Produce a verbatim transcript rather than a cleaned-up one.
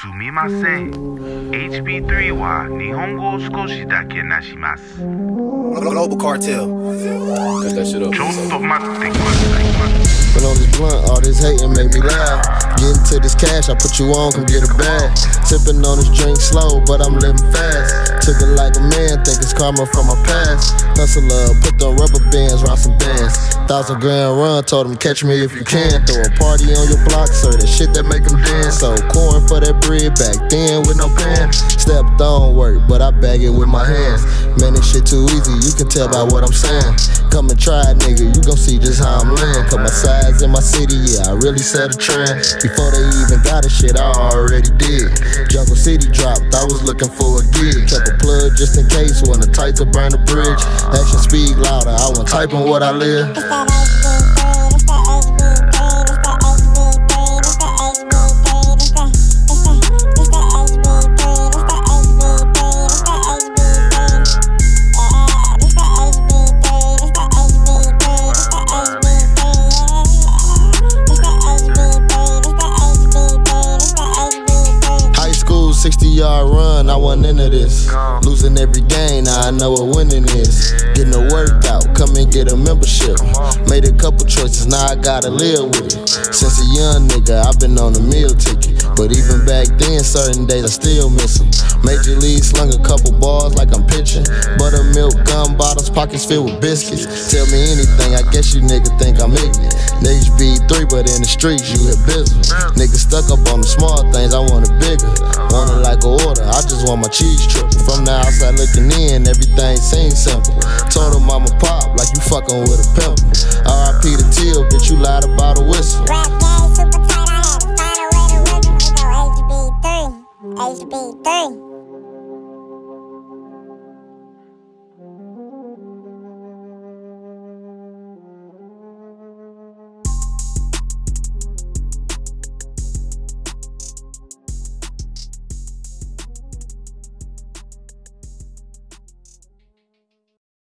すみません。エイチピースリー は日本語を少しだけなします。 Global Cartel. Cut that shit up. ちょっと待ってください。 But on this blunt, all this hating make me laugh. Getting to this cash, I put you on, come get a bag. Sipping on this drink slow, but I'm living fast. Took it like a man, think it's karma from my past. Hustler, put the rubber bands around some bands. Thousand grand run, told them catch me if you can. Throw a party on your block, sir, that shit that make them dance. So corn for that bread back then with no pen. Stepped on work, but I bag it with my hands. Man, this shit too easy, you can tell by what I'm saying. Come and try it, nigga, you gon' see just how I'm laying. Cause my size in my city, yeah, I really set a trend. Before they even got a shit, I already did. Jungle City dropped, I was looking for a gig. Kept a plug just in case, when the tight to burn the bridge. Action speak louder, I wasn't typing what I live. sixty yard run, I wasn't into this. Losing every game, now I know what winning is. Getting a workout, come and get a membership. Made a couple choices, now I gotta live with it. Since a young nigga, I've been on a meal ticket. But even back then, certain days I still miss them. Major League slung a couple bars like I'm pitching. Buttermilk, gum bottles, pockets filled with biscuits. Tell me anything, I guess you niggas think I'm ignorant. H B three, but in the streets, you hit business. Niggas stuck up on the small things, I want it bigger. Want it like a order, I just want my cheese triple. From the outside looking in, everything seems simple. Told her mama pop, like you fucking with a pimple. R I P to Till, bitch, you lied about a whistle. Rap game super tight, I had to find a way to rip it. We go H B three, H B three.